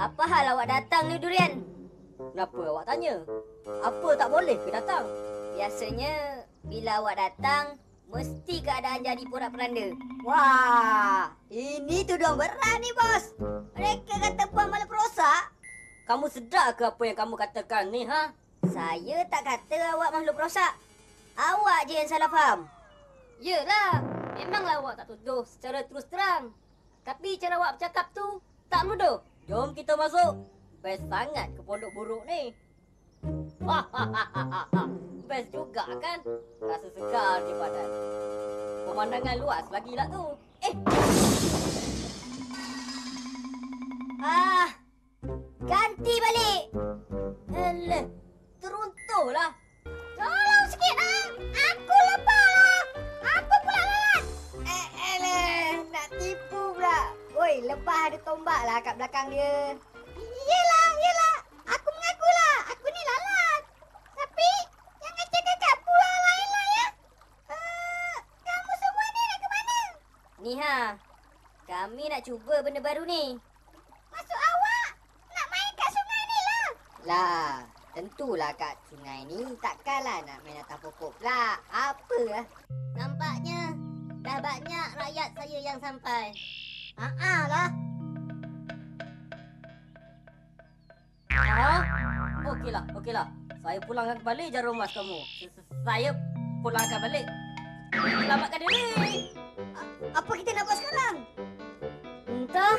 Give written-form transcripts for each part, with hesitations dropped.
Apa hal awak datang ni, Durian? Kenapa awak tanya? Apa tak boleh ke datang? Biasanya, bila awak datang, mesti keadaan jadi porak-peranda. Wah, ini tuduhan berat ni, bos. Mereka kata Puan malah perosak. Kamu sedar ke apa yang kamu katakan ni, ha? Saya tak kata awak makhluk perosak. Awak je yang salah faham. Yelah, memanglah awak tak tuduh secara terus terang. Tapi cara awak bercakap tu tak menuduh. Jom kita masuk. Best sangat ke pondok buruk ni. Best juga kan? Rasa segar di badan. Pemandangan luas lagi lah tu. Ganti balik. Alah, teruntuhlah. Tolong sikit ah. Aku lapar lah. Apa pula lalat? Nak tipu pula. Oi, lebah ada tombak lah kat belakang dia. Yelah. Aku mengakulah. Aku ni lalat. Tapi, jangan cakap pula lain lah ya. Kamu semua ni nak ke mana? Ni ha. Kami nak cuba benda baru ni. Maksud awak? Nak main kat sungai ni lah. Lah, tentulah kat sungai ni takkanlah nak main atas pokok pula. Apa lah. Nampaknya dah banyak rakyat saya yang sampai. Lah. Okeylah. Saya pulangkan kembali jarum emas kamu. Saya pulangkan balik. Selamatkan diri. Apa kita nak buat sekarang? Entah.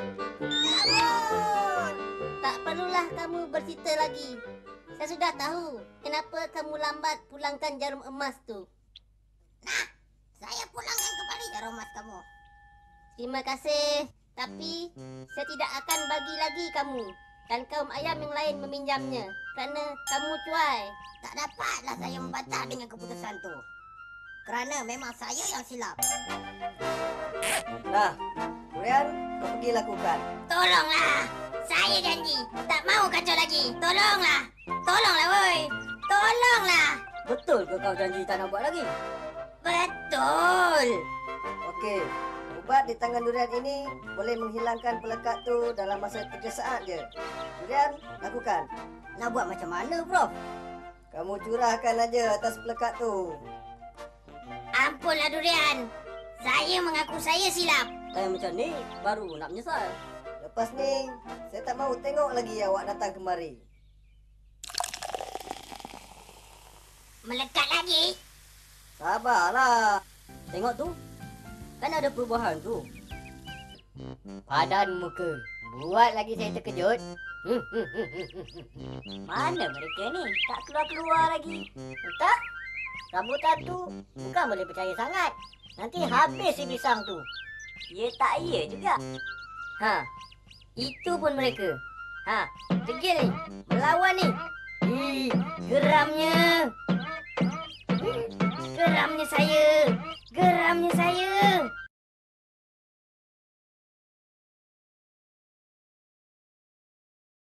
Tak perlulah kamu bercerita lagi. Saya sudah tahu kenapa kamu lambat pulangkan jarum emas tu. Saya pulangkan kembali jarum emas kamu. Terima kasih. Tapi saya tidak akan bagi lagi kamu dan kaum ayam yang lain meminjamnya kerana kamu cuai. Tak dapatlah saya membantah dengan keputusan tu. Kerana memang saya yang silap. Nah, Durian, kau pergi lakukan. Tolonglah. Saya janji. Tak mau kacau lagi. Tolonglah. Tolonglah, woi. Tolonglah. Betul ke kau janji tak nak buat lagi? Betul. Okey, ubat di tangan Durian ini boleh menghilangkan pelekat tu dalam masa 3 saat je. Durian, lakukan. Nak buat macam mana, Prof? Kamu curahkan aja atas pelekat tu. Ampunlah, Durian. Saya mengaku saya silap. Saya macam ni baru nak menyesal. Lepas ni, saya tak mahu tengok lagi awak datang kemari. Melekat lagi. Sabarlah. Tengok tu. Kan ada perubahan tu. Padan muka. Buat lagi saya terkejut. Mana mereka ni? Tak keluar-keluar lagi. Entah. Rambutan tu bukan boleh percaya sangat. Nanti habis si pisang tu. Ya tak ya juga. Ha. Itu pun mereka. Ha. Degil ni. Melawan ni. Geramnya. Geramnya saya.